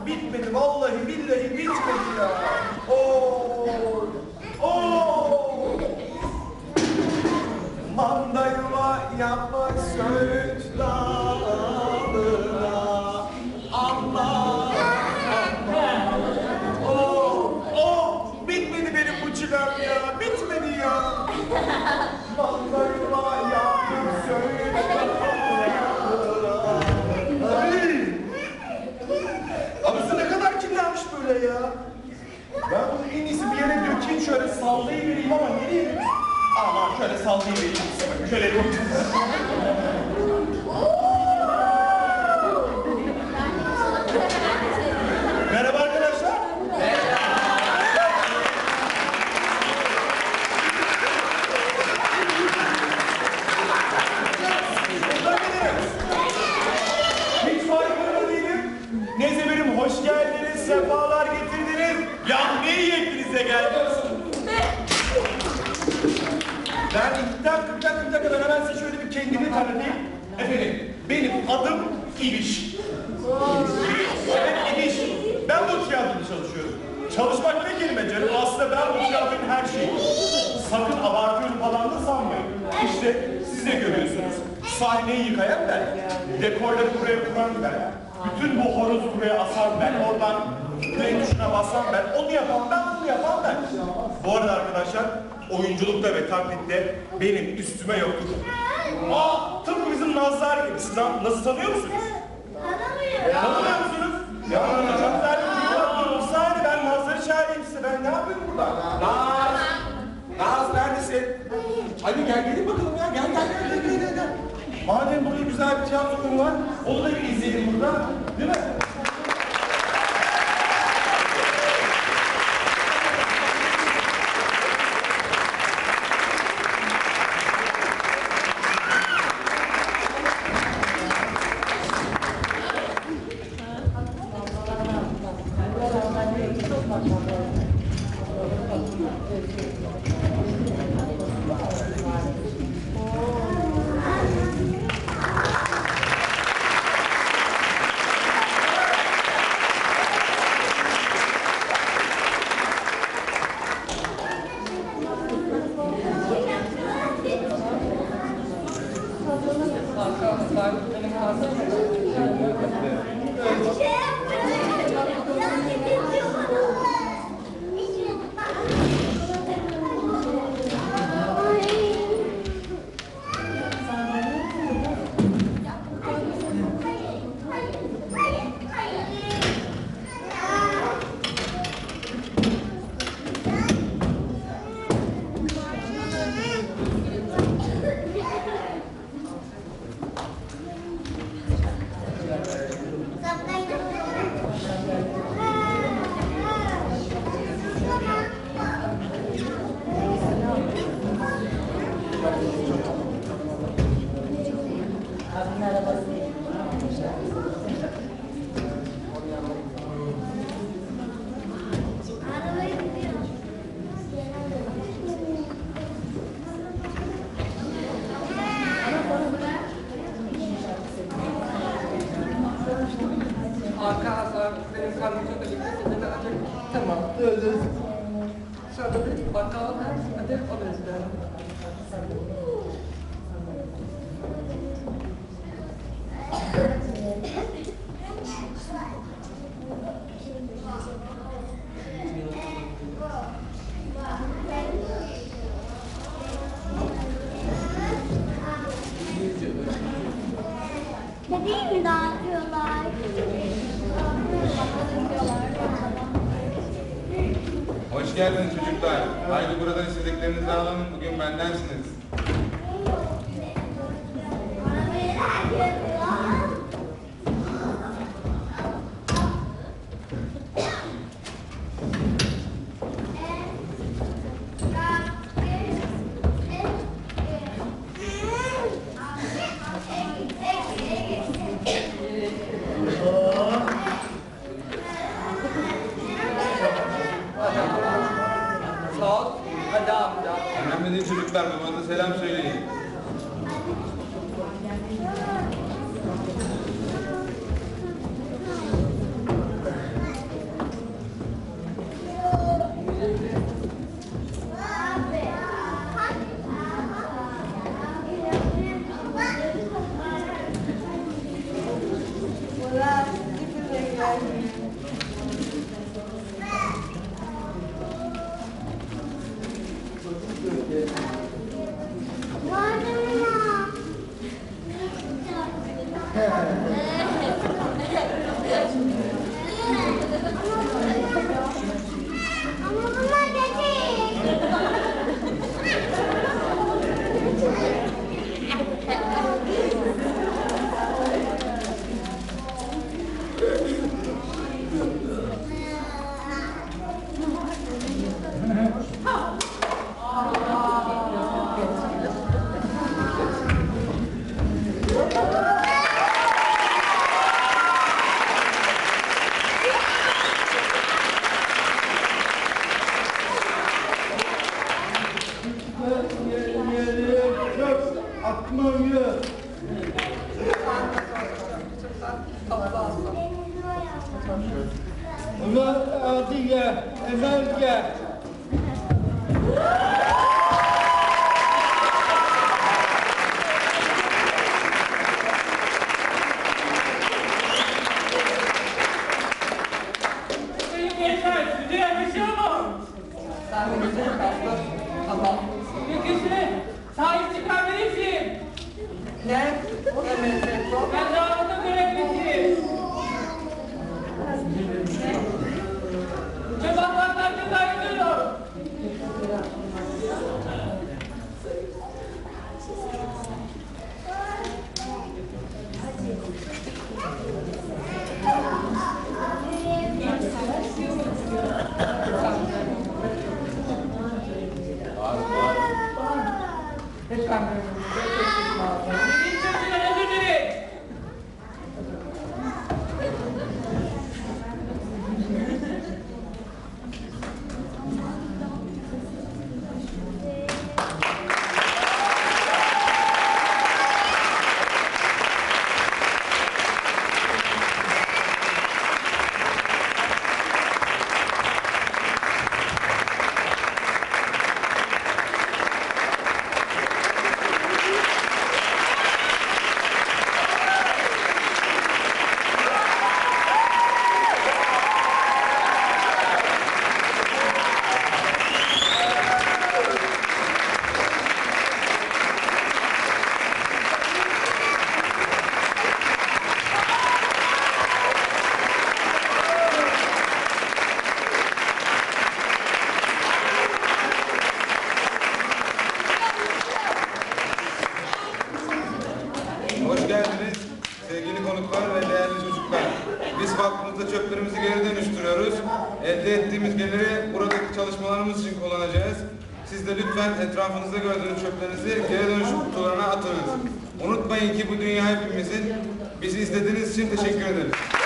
bitmedi vallahi billahi bitmedi ya. Oo. Oo. Manda yuva yapmak söğüt dağlarına. Allah. Oh, bitmedi benim bu çilem ya, bitmedi ya. Manda yuva yapmak söğüt dağlarına. Abisi ne kadar kirlenmiş böyle ya. Ben bunu en iyisi bir yere dökeyim, şöyle sallayıvereyim ama nereye dökeyim? Aman şöyle sallayıvereyim. Şöyle dökeyim. Merhaba arkadaşlar. Hiç farkında değilim. Neyse benim hoş geldiniz, sefalar getirdiniz. Ya ne iyi hepinize geldiniz. Bir dakika ben hemen size şöyle bir kendimi tanıtayım. Efendim, benim adım İbiş. Evet İbiş. Ben bu tiyatroda çalışıyorum. Çalışmak ne kelime canım? Aslında ben bu tiyatronun her şeyi. Sakın abartıyorum falan da sanmayın. İşte siz de görüyorsunuz. Sahneyi yıkayan ben. Dekorları buraya kuran ben. Bütün bu horozu buraya asan ben. Oradan play tuşuna basan ben. Onu yapan ben, bunu yapan ben. Bu arada arkadaşlar, oyunculukta ve taklitte benim üstüme yoktur. Tıpkı bizim Nazlar gibi. Siz nasıl tanıyor musunuz? Tanımıyor musunuz? Ya çok güzel bir sahne, ben Nazları çağırayım size. Ben ne yapayım burada? Naz neredesin? Hadi gelin bakalım ya. Gel. Madem burada güzel bir tiyatro var, onu da bir izleyelim burada. Değil mi? Bebeği mi dağıtıyorlar? Hoş geldiniz çocuklar. Haydi buradan istediklerinizi alın. Bugün bendensiniz. Önemli değil çocuklar, babanıza selam söyleyin. Ulan Adiye, Emelge. Benim geçer, size yakışıyor mu? Tamam. Yakışır, sahip çıkarman için. Ne? Evet, çok. Ben dağında görevlisiyim. Çobanlardan ayrılıyorum. Lütfen Benim çocuğuna özür dilerim. Hoş geldiniz sevgili konuklar ve değerli çocuklar. Biz vakfımızda çöplerimizi geri dönüştürüyoruz. Elde ettiğimiz geliri buradaki çalışmalarımız için kullanacağız. Siz de lütfen etrafınızda gördüğünüz çöplerinizi geri dönüşüm kutularına atınız. Unutmayın ki bu dünya hepimizin. Bizi izlediğiniz için teşekkür ederiz.